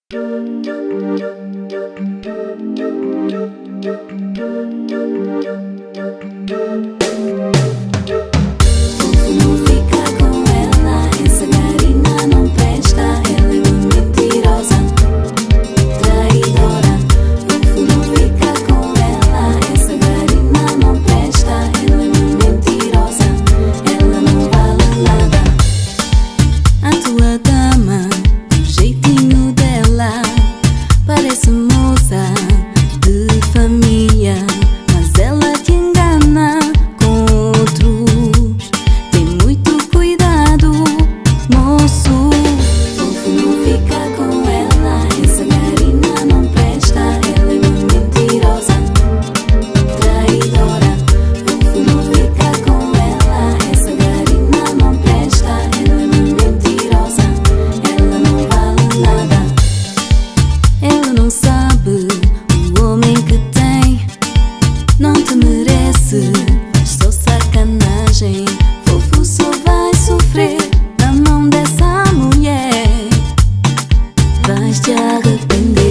Parece moça de família, mas ela te engana com outros. Tem muito cuidado, moço. Fofo, não fica com ela, essa garina não presta. Ela é muito mentirosa, traidora. Fofo, não fica com ela, essa garina não presta. Ela é muito mentirosa, ela não vale nada. Ela não sabe o homem que tem, não te merece, faz só sacanagem. Fofo só vai sofrer na mão dessa mulher, vais te arrepender.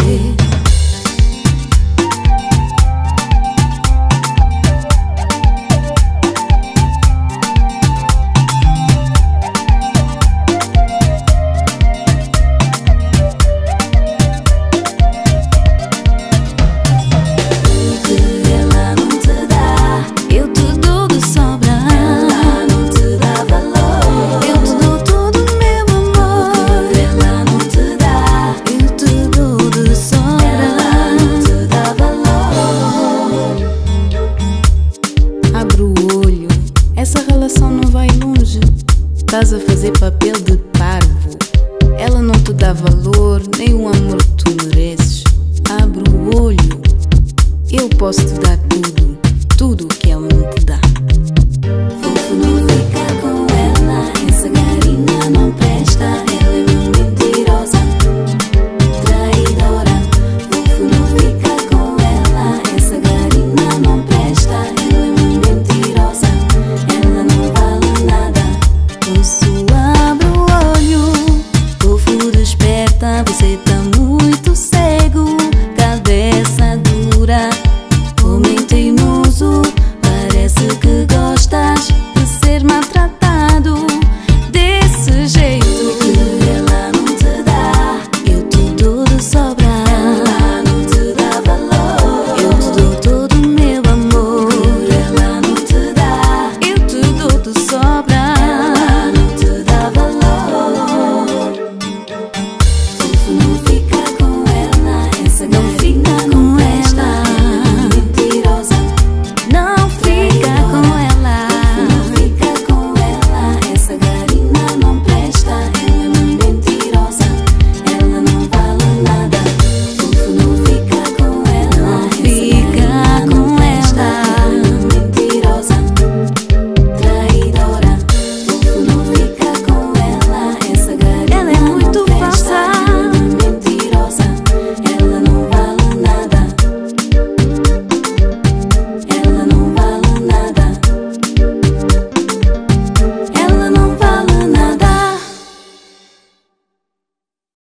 Essa relação não vai longe, estás a fazer papel de parvo. Ela não te dá valor, nem o amor